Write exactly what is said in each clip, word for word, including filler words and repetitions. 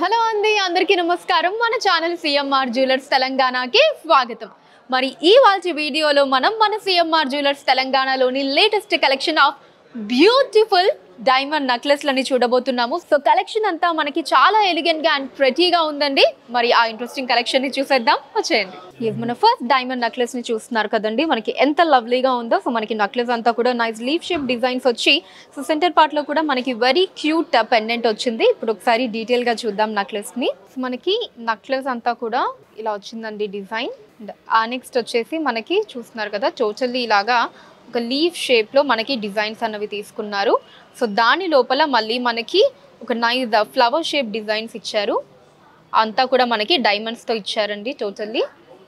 Hello అండి అందరికీ నమస్కారం మన channel C M R Jewellers తెలంగాణకి స్వాగతం మరి ఈ వాల్చి వీడియోలో మనం మన C M R Jewellers తెలంగాణలోని latest collection of beautiful diamond necklace లని చూడబోతున్నాము సో కలెక్షన్ అంతా మనకి చాలా ఎలిగెంట్ గా అండ్ ప్రెటీగా ఉందండి మరి ఆ ఇంట్రెస్టింగ్ కలెక్షన్ ని చూసేద్దాం వచ్చేయండి ఇది మన ఫస్ట్ డైమండ్ నెక్లెస్ ని చూస్తున్నారు కదండి మనకి ఎంత లవ్లీగా ఉందో సో మనకి నెక్లెస్ అంతా కూడా నైస్ లీఫ్ షేప్ డిజైన్స్ వచ్చి సో సెంటర్ పార్ట్ లో కూడా మనకి వెరీ క్యూట్ పెండెంట్ వచ్చింది ఇప్పుడు ఒకసారి డీటెయిల్ గా చూద్దాం నెక్లెస్ ని సో మనకి నెక్లెస్ అంతా కూడా ఇలా వచ్చిందండి డిజైన్ ఆ నెక్స్ట్ వచ్చేసి మనకి చూస్తున్నారు కదా టోటల్లీ ఇలాగా ఒక లీఫ్ షేప్ లో మనకి డిజైన్స్ అన్నవి తీసుకున్నారు సో దాని లోపల మళ్ళీ మనకి ఒక నైస్ ఫ్లవర్ షేప్ డిజైన్స్ ఇచ్చారు అంతా కూడా మనకి డైమండ్స్ తో ఇచ్చారండి టోటల్లీ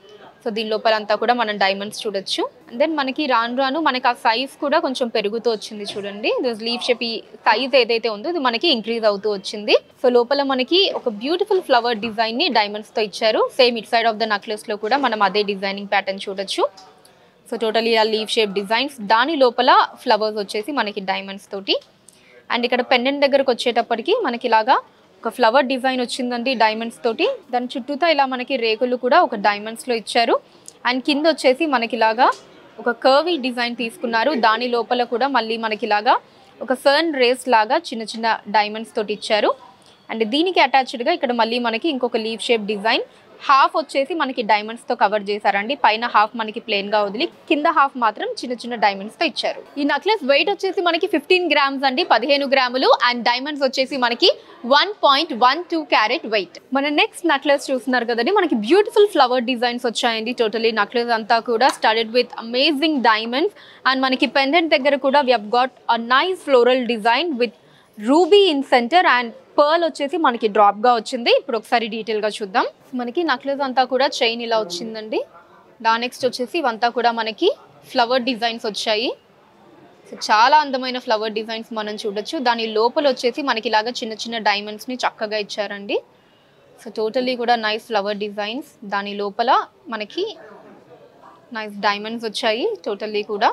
సో దీని లోపల అంతా కూడా మనం డైమండ్స్ చూడొచ్చు అండ్ దెన్ మనకి రాను రాను మనకి ఆ సైజ్ కూడా కొంచెం పెరుగుతూ వచ్చింది చూడండి లీఫ్ షేప్ ఈ సైజ్ ఏదైతే ఉందో ఇది మనకి ఇంక్రీజ్ అవుతూ వచ్చింది సో లోపల మనకి ఒక బ్యూటిఫుల్ ఫ్లవర్ డిజైన్ ని డైమండ్స్ తో ఇచ్చారు same it side of the necklace లో కూడా మనం అదే డిజైనింగ్ ప్యాటర్న్ చూడొచ్చు సో టోటలీ ఆ లీఫ్ షేప్ డిజైన్స్ దాని లోపల ఫ్లవర్స్ వచ్చేసి మనకి డైమండ్స్ తోటి అండ్ ఇక్కడ పెండెంట్ దగ్గరకు వచ్చేటప్పటికి మనకి ఇలాగా ఒక ఫ్లవర్ డిజైన్ వచ్చిందండి డైమండ్స్ తోటి దాని చుట్టూతో ఇలా మనకి రేకులు కూడా ఒక డైమండ్స్లో ఇచ్చారు అండ్ కింద వచ్చేసి మనకి ఇలాగా ఒక కర్వీ డిజైన్ తీసుకున్నారు దాని లోపల కూడా మళ్ళీ మనకి ఇలాగా ఒక సన్ రేస్ లాగా చిన్న చిన్న డైమండ్స్ తోటి ఇచ్చారు అండ్ దీనికి అటాచ్డ్గా ఇక్కడ మళ్ళీ మనకి ఇంకొక లీఫ్ షేప్ డిజైన్ హాఫ్ వచ్చేసి మనకి డైమండ్స్ తో కవర్ చేశారండి పైన హాఫ్ మనకి ప్లెయిన్ గా వదిలి కింద హాఫ్ మాత్రం చిన్న చిన్న డైమండ్స్ తో ఇచ్చారు ఈ నెక్లెస్ వెయిట్ వచ్చేసి మనకి ఫిఫ్టీన్ గ్రామ్స్ అండి పదిహేను గ్రాములు అండ్ డైమండ్స్ వచ్చేసి మనకి one point one two carat weight మన నెక్స్ట్ నెక్లెస్ చూస్తున్నారు కదండి మనకి బ్యూటిఫుల్ ఫ్లవర్ డిజైన్స్ వచ్చాయండి టోటలీ నెక్లెస్ అంతా కూడా started with amazing diamonds and మనకి పెండెంట్ దగ్గర కూడా we have got a nice floral design with ruby in center and pearl వచ్చేసి మనకి డ్రాప్ గా వచ్చింది ఇప్పుడు ఒకసారి డీటెయిల్ గా చూద్దాం మనకి నెక్లెస్ అంతా కూడా చైన్ ఇలా వచ్చిందండి దా నెక్స్ట్ వచ్చేసి ఇవంతా కూడా మనకి ఫ్లవర్ డిజైన్స్ వచ్చాయి సో చాలా అందమైన ఫ్లవర్ డిజైన్స్ మనం చూడొచ్చు దాని లోపల వచ్చేసి మనకి ఇలాగా చిన్న చిన్న డైమండ్స్ ని చక్కగా ఇచ్చారండి సో టోటలీ కూడా నైస్ ఫ్లవర్ డిజైన్స్ దాని లోపల మనకి నైస్ డైమండ్స్ వచ్చాయి టోటల్లీ కూడా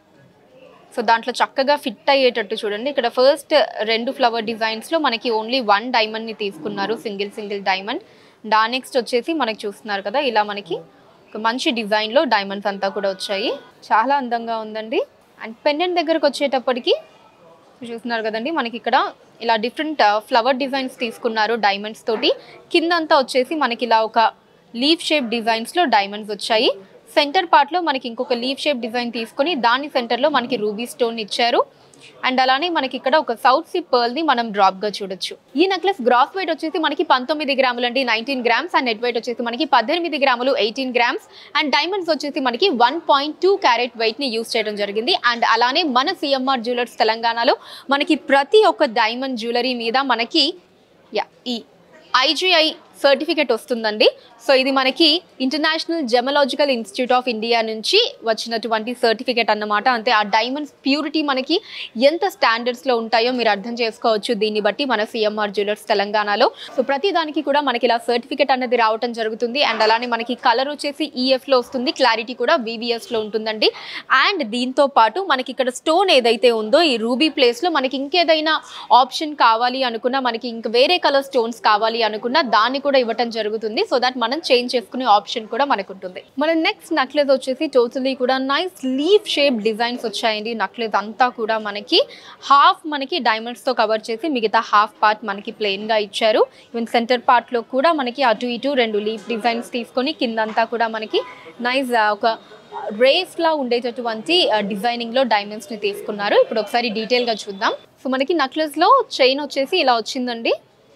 సో దాంట్లో చక్కగా ఫిట్ అయ్యేటట్టు చూడండి ఇక్కడ ఫస్ట్ రెండు ఫ్లవర్ డిజైన్స్లో మనకి ఓన్లీ వన్ డైమండ్ని తీసుకున్నారు సింగిల్ సింగిల్ డైమండ్ దా నెక్స్ట్ వచ్చేసి మనకి చూస్తున్నారు కదా ఇలా మనకి ఒక మంచి డిజైన్లో డైమండ్స్ అంతా కూడా వచ్చాయి చాలా అందంగా ఉందండి అండ్ పెండెంట్ దగ్గరకు వచ్చేటప్పటికి చూస్తున్నారు కదండి మనకి ఇక్కడ ఇలా డిఫరెంట్ ఫ్లవర్ డిజైన్స్ తీసుకున్నారు డైమండ్స్ తోటి కిందంతా వచ్చేసి మనకి ఇలా ఒక లీఫ్ షేప్ డిజైన్స్లో డైమండ్స్ వచ్చాయి సెంటర్ పార్ట్ లో మనకి ఇంకొక లీఫ్ షేప్ డిజైన్ తీసుకొని దాని సెంటర్ లో మనకి రూబీ స్టోన్ ఇచ్చారు అండ్ అలానే మనకి ఇక్కడ ఒక సౌత్ సీ పర్ల్ ని మనం డ్రాప్ గా చూడొచ్చు ఈ నెక్లెస్ గ్రాస్ వెయిట్ వచ్చేసి మనకి పంతొమ్మిది గ్రాములు అండి nineteen grams and net weight వచ్చేసి మనకి పద్దెనిమిది గ్రాములు ఎయిటీన్ గ్రామ్స్ అండ్ డైమండ్స్ వచ్చేసి మనకి one point two carat weight ని యూస్ చేయడం జరిగింది అండ్ అలానే మన C M R జ్యువెలర్స్ తెలంగాణలో మనకి ప్రతి ఒక్క డైమండ్ జ్యువెలరీ మీద మనకి యా ఈ I G I సర్టిఫికేట్ వస్తుందండి సో ఇది మనకి international gemological institute of India నుంచి వచ్చినటువంటి సర్టిఫికేట్ అన్నమాట అంటే ఆ డైమండ్స్ ప్యూరిటీ మనకి ఎంత స్టాండర్డ్స్లో ఉంటాయో మీరు అర్థం చేసుకోవచ్చు దీన్ని బట్టి మన C M R జ్యువెలర్స్ తెలంగాణలో సో ప్రతి దానికి కూడా మనకి ఇలా సర్టిఫికేట్ అనేది రావడం జరుగుతుంది అండ్ అలానే మనకి కలర్ వచ్చేసి E F లో వస్తుంది క్లారిటీ కూడా V V S లో ఉంటుందండి అండ్ దీంతో పాటు మనకి ఇక్కడ స్టోన్ ఏదైతే ఉందో ఈ రూబీ ప్లేస్లో మనకి ఇంకేదైనా ఆప్షన్ కావాలి అనుకున్నా మనకి ఇంక వేరే కలర్ స్టోన్స్ కావాలి అనుకున్నా దాన్ని కూడా ఇవ్వటం జరుగుతుంది సో దట్ మనం చేంజ్ చేసుకునే ఆప్షన్ కూడా మనకు ఉంటుంది మన నెక్స్ట్ నెక్లెస్ వచ్చేసి టోటలీ కూడా నైస్ లీఫ్ షేప్ డిజైన్స్ వచ్చాయండి నెక్లెస్ అంతా కూడా మనకి హాఫ్ మనకి డైమండ్స్ తో కవర్ చేసి మిగతా హాఫ్ పార్ట్ మనకి ప్లెయిన్ గా ఇచ్చారు ఈవెన్ సెంటర్ పార్ట్ లో కూడా మనకి అటు ఇటు రెండు లీఫ్ డిజైన్స్ తీసుకొని కిందంతా కూడా మనకి నైస్ ఒక రేస్ లా ఉండేటటువంటి డిజైనింగ్ లో డైమండ్స్ ని తీసుకున్నారు ఇప్పుడు ఒకసారి డీటెయిల్ గా చూద్దాం సో మనకి నెక్లెస్ లో చైన్ వచ్చేసి ఇలా వచ్చిందండి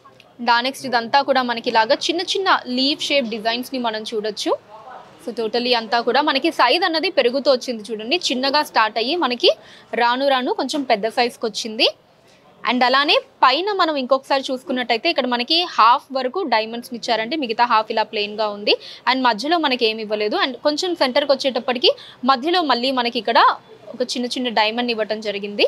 దా నెక్స్ట్ ఇదంతా కూడా మనకి ఇలాగా చిన్న చిన్న లీఫ్ షేప్ డిజైన్స్ ని మనం చూడొచ్చు సో టోటలీ అంతా కూడా మనకి సైజ్ అన్నది పెరుగుతూ వచ్చింది చూడండి చిన్నగా స్టార్ట్ అయ్యి మనకి రాను రాను కొంచెం పెద్ద సైజ్కి వచ్చింది అండ్ అలానే పైన మనం ఇంకొకసారి చూసుకున్నట్టయితే ఇక్కడ మనకి హాఫ్ వరకు డైమండ్స్ని ఇచ్చారంటే మిగతా హాఫ్ ఇలా ప్లెయిన్గా ఉంది అండ్ మధ్యలో మనకి ఏమి ఇవ్వలేదు అండ్ కొంచెం సెంటర్కి వచ్చేటప్పటికి మధ్యలో మళ్ళీ మనకి ఇక్కడ ఒక చిన్న చిన్న డైమండ్ ఇవ్వటం జరిగింది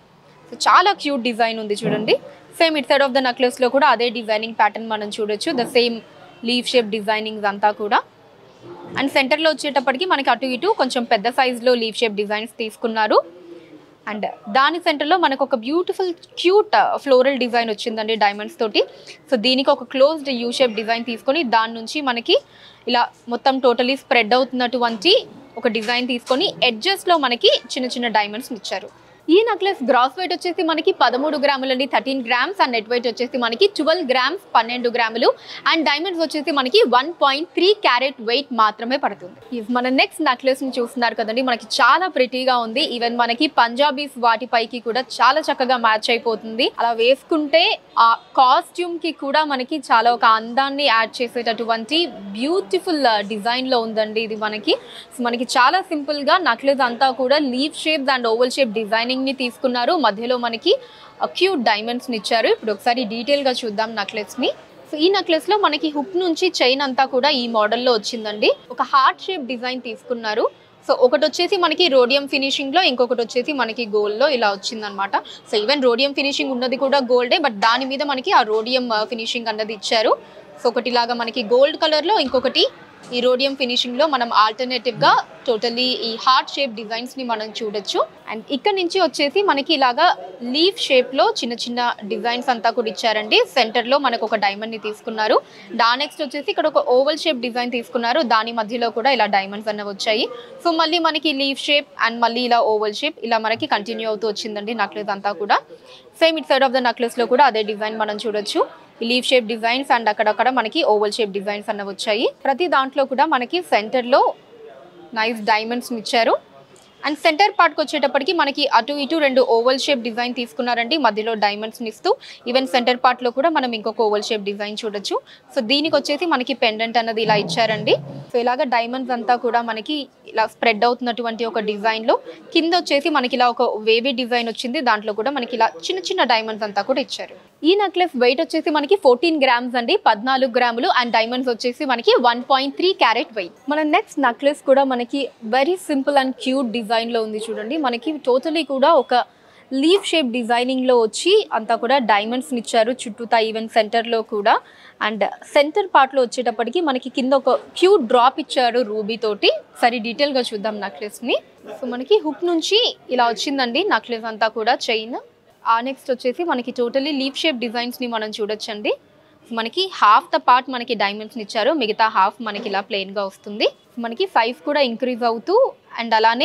సో చాలా క్యూట్ డిజైన్ ఉంది చూడండి same it side of the necklace లో కూడా అదే డిజైనింగ్ ప్యాటర్న్ మనం చూడొచ్చు the same leaf shape designings అంతా కూడా అండ్ సెంటర్లో వచ్చేటప్పటికి మనకి అటు ఇటు కొంచెం పెద్ద సైజులో లీఫ్ షేప్ డిజైన్స్ తీసుకున్నారు అండ్ దాని సెంటర్లో మనకు ఒక బ్యూటిఫుల్ క్యూట్ ఫ్లోరల్ డిజైన్ వచ్చిందండి డైమండ్స్ తోటి. సో దీనికి ఒక క్లోజ్డ్ యూ షేప్ డిజైన్ తీసుకొని దాని నుంచి మనకి ఇలా మొత్తం టోటలీ స్ప్రెడ్ అవుతున్నటువంటి ఒక డిజైన్ తీసుకొని ఎడ్జెస్లో మనకి చిన్న చిన్న డైమండ్స్ ఇచ్చారు. ఈ నెక్లెస్ గ్రాస్ వెయిట్ వచ్చేసి మనకి పదమూడు గ్రాములు అండి, thirteen grams. And net weight వచ్చేసి మనకి ట్వెల్వ్ గ్రామ్స్, పన్నెండు గ్రాములు. అండ్ డైమండ్స్ వచ్చేసి మనకి one point three carat weight మాత్రమే పడుతుంది. మన నెక్స్ట్ నెక్లెస్ ని చూస్తున్నారు కదండి, మనకి చాలా ప్రిటీగా ఉంది. ఈవెన్ మనకి పంజాబీస్ వాటిపైకి కూడా చాలా చక్కగా మ్యాచ్ అయిపోతుంది. అలా వేసుకుంటే ఆ కాస్ట్యూమ్ కి కూడా మనకి చాలా ఒక అందాన్ని యాడ్ చేసేటటువంటి బ్యూటిఫుల్ డిజైన్ లో ఉందండి ఇది మనకి. మనకి చాలా సింపుల్ గా నెక్లెస్ అంతా కూడా leaf shape and oval shape designing ని తీసుకున్నారు. మధ్యలో మనకి క్యూట్ డైమండ్స్ ని ఇచ్చారు. ఇప్పుడు ఒకసారి డీటెయిల్ గా చూద్దాం నెక్లెస్ ని. సో ఈ నెక్లెస్ లో మనకి హుక్ నుంచి చైన్ అంతా కూడా ఈ మోడల్లో వచ్చిందండి. ఒక హార్ట్ షేప్ డిజైన్ తీసుకున్నారు. సో ఒకటి వచ్చేసి మనకి రోడియం ఫినిషింగ్ లో, ఇంకొకటి వచ్చేసి మనకి గోల్డ్ లో ఇలా వచ్చిందనమాట. సో ఈవెన్ రోడియం ఫినిషింగ్ ఉన్నది కూడా గోల్డే, బట్ దాని మీద మనకి ఆ రోడియం ఫినిషింగ్ అన్నది ఇచ్చారు. సో ఒకటి లాగా మనకి గోల్డ్ కలర్ లో, ఇంకొకటి ఈ రోడియం ఫినిషింగ్ లో మనం ఆల్టర్నేటివ్ గా టోటలీ ఈ హార్ట్ షేప్ డిజైన్స్ ని మనం చూడొచ్చు. అండ్ ఇక్కడ నుంచి వచ్చేసి మనకి ఇలాగా లీఫ్ షేప్ లో చిన్న చిన్న డిజైన్స్ అంతా కూడా ఇచ్చారండి. సెంటర్ లో మనకు ఒక డైమండ్ ని తీసుకున్నారు. దా నెక్స్ట్ వచ్చేసి ఇక్కడ ఒక ఓవల్ షేప్ డిజైన్ తీసుకున్నారు. దాని మధ్యలో కూడా ఇలా డైమండ్స్ అన్నవి వచ్చాయి. సో మళ్ళీ మనకి లీఫ్ షేప్ అండ్ మళ్ళీ ఇలా ఓవల్ షేప్ ఇలా మనకి కంటిన్యూ అవుతూ వచ్చిందండి నెక్లెస్ అంతా కూడా. Same it side of the necklace లో కూడా అదే డిజైన్ మనం చూడొచ్చు. లీవ్ షేప్ డిజైన్స్ అండ్ అక్కడక్కడ మనకి ఓవల్ షేప్ డిజైన్స్ అన్నవి వచ్చాయి. ప్రతి దాంట్లో కూడా మనకి సెంటర్లో నైస్ డైమండ్స్ ఇచ్చారు. అండ్ సెంటర్ పార్ట్కి వచ్చేటప్పటికి మనకి అటు ఇటు రెండు ఓవల్ షేప్ డిజైన్ తీసుకున్నారండి, మధ్యలో డైమండ్స్ని ఇస్తూ. ఈవెన్ సెంటర్ పార్ట్లో కూడా మనం ఇంకొక ఓవల్ షేప్ డిజైన్ చూడొచ్చు. సో దీనికి వచ్చేసి మనకి పెండెంట్ అన్నది ఇలా ఇచ్చారండి. సో ఇలాగ డైమండ్స్ అంతా కూడా మనకి ఇలా స్ప్రెడ్ అవుతున్నటువంటి ఒక డిజైన్లో కింద వచ్చేసి మనకి ఇలా ఒక వేవీ డిజైన్ వచ్చింది. దాంట్లో కూడా మనకి ఇలా చిన్న చిన్న డైమండ్స్ అంతా కూడా ఇచ్చారు. ఈ నెక్లెస్ వెయిట్ వచ్చేసి మనకి ఫోర్టీన్ గ్రామ్స్ అండి, పద్నాలుగు గ్రాములు. అండ్ డైమండ్స్ వచ్చేసి మనకి one point three carat weight. మన నెక్స్ట్ నెక్లెస్ కూడా మనకి very simple and cute design లో ఉంది చూడండి. మనకి టోటలీ కూడా ఒక లీవ్ షేప్ డిజైనింగ్ లో వచ్చి అంతా కూడా డైమండ్స్ ఇచ్చారు చుట్టూతా, ఈవెన్ సెంటర్ లో కూడా. అండ్ సెంటర్ పార్ట్ లో వచ్చేటప్పటికి మనకి కింద ఒక క్యూట్ డ్రాప్ ఇచ్చారు రూబీ తోటి. సరే డీటెయిల్ గా చూద్దాం నెక్లెస్ ని. సో మనకి హుక్ నుంచి ఇలా వచ్చిందండి నెక్లెస్ అంతా కూడా చైన్. ఆ నెక్స్ట్ వచ్చేసి మనకి టోటలీ లీవ్ షేప్ డిజైన్స్ ని మనం చూడొచ్చండి. మనకి హాఫ్ ద పార్ట్ మనకి డైమండ్స్ ఇచ్చారు, మిగతా హాఫ్ మనకి ఇలా ప్లెయిన్ గా వస్తుంది. మనకి సైజ్ కూడా ఇంక్రీజ్ అవుతూ అండ్ అలానే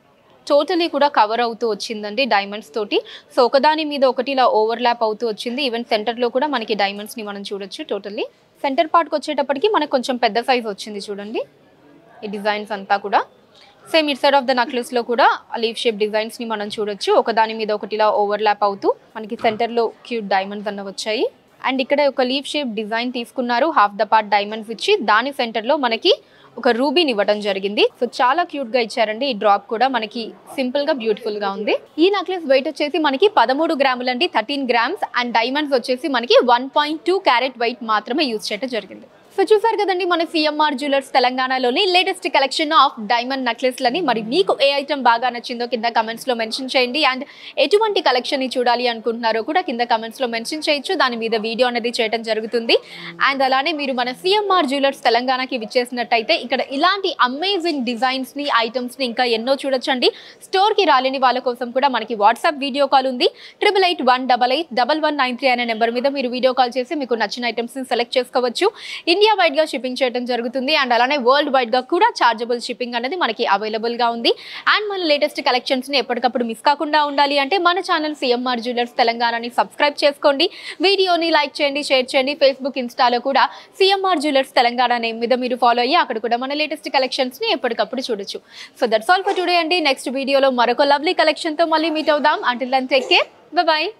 టోటలీ కూడా కవర్ అవుతూ వచ్చిందండి డైమండ్స్ తోటి. సో ఒకదాని మీద ఒకటి ఇలా ఓవర్లాప్ అవుతూ వచ్చింది. ఈవెన్ సెంటర్లో కూడా మనకి డైమండ్స్ని మనం చూడొచ్చు. టోటలీ సెంటర్ పార్ట్కి వచ్చేటప్పటికి మనకు కొంచెం పెద్ద సైజ్ వచ్చింది చూడండి ఈ డిజైన్స్ అంతా కూడా. Same it side of the నెక్లెస్లో కూడా లీవ్ షేప్ డిజైన్స్ని మనం చూడొచ్చు. ఒకదాని మీద ఒకటి ఇలా ఓవర్లాప్ అవుతూ మనకి సెంటర్లో క్యూట్ డైమండ్స్ అన్న వచ్చాయి. అండ్ ఇక్కడ ఒక లీవ్ షేప్ డిజైన్ తీసుకున్నారు, హాఫ్ ద పార్ట్ డైమండ్స్ ఇచ్చి దాని సెంటర్లో మనకి ఒక రూబీని ఇవ్వడం జరిగింది. సో చాలా క్యూట్ గా ఇచ్చారండి. ఈ డ్రాప్ కూడా మనకి సింపుల్ గా బ్యూటిఫుల్ గా ఉంది. ఈ నెక్లెస్ వెయిట్ వచ్చేసి మనకి పదమూడు గ్రాములు అండి, థర్టీన్ గ్రామ్స్. అండ్ డైమండ్స్ వచ్చేసి మనకి one point two carat weight మాత్రమే యూజ్ చేయడం జరిగింది. సో చూసారు కదండి మన సిఎంఆర్ జ్యువెలర్స్ తెలంగాణలోని లేటెస్ట్ కలెక్షన్ ఆఫ్ డైమండ్ నెక్లెస్లని. మరి మీకు ఏ ఐటమ్ బాగా నచ్చిందో కింద కమెంట్స్లో మెన్షన్ చేయండి. అండ్ ఎటువంటి కలెక్షన్ చూడాలి అనుకుంటున్నారో కూడా కింద కమెంట్స్లో మెన్షన్ చేయొచ్చు. దాని మీద వీడియో అనేది చేయడం జరుగుతుంది. అండ్ అలానే మీరు మన సిఎంఆర్ జ్యువెలర్స్ తెలంగాణకి విచ్చేసినట్టయితే ఇక్కడ ఇలాంటి అమేజింగ్ డిజైన్స్ని ఐటమ్స్ని ఇంకా ఎన్నో చూడొచ్చండి. స్టోర్కి రాలేని వాళ్ళ కోసం కూడా మనకి వాట్సాప్ వీడియో కాల్ ఉంది. Triple eight one double eight double one nine three అనే నెంబర్ మీద మీరు వీడియో కాల్ చేసి మీకు నచ్చిన ఐటమ్స్ని సెలెక్ట్ చేసుకోవచ్చు. ఇండియా వైడ్ గా షిప్పింగ్ చేయడం జరుగుతుంది. అండ్ అలానే వరల్డ్ వైడ్ గా కూడా చార్జబుల్ షిప్పింగ్ అనేది మనకి అవైలబుల్ గా ఉంది. అండ్ మన లేటెస్ట్ కలెక్షన్స్ ని ఎప్పటికప్పుడు మిస్ కాకుండా ఉండాలి అంటే మన ఛానల్ సిఎంఆర్ జ్యువెలర్స్ తెలంగాణని సబ్స్క్రైబ్ చేసుకోండి. వీడియోని లైక్ చేయండి, షేర్ చేయండి. ఫేస్బుక్, ఇన్స్టాలో కూడా సిఎంఆర్ జ్యువెలర్స్ తెలంగాణ నేమ్ మీద మీరు ఫాలో అయ్యి అక్కడ కూడా మన లేటెస్ట్ కలెక్షన్స్ ని ఎప్పటికప్పుడు చూడొచ్చు. So that's all for today అండి. నెక్స్ట్ వీడియోలో మరొక లవ్లీ కలెక్షన్ తో మళ్ళీ మీట్ అవుదాం. Until then take care, bye by.